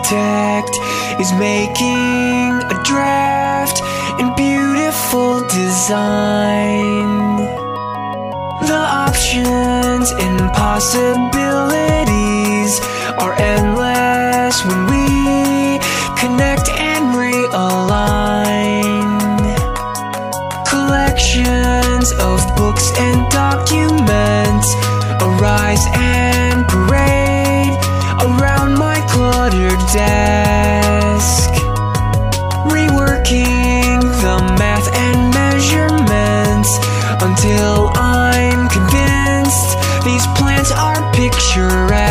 architect is making a draft in beautiful design. The options and possibilities are endless when we connect and realign. Collections of books and documents arise and parade around my cluttered desk. Reworking the math and measurements until I'm convinced these plans are picturesque.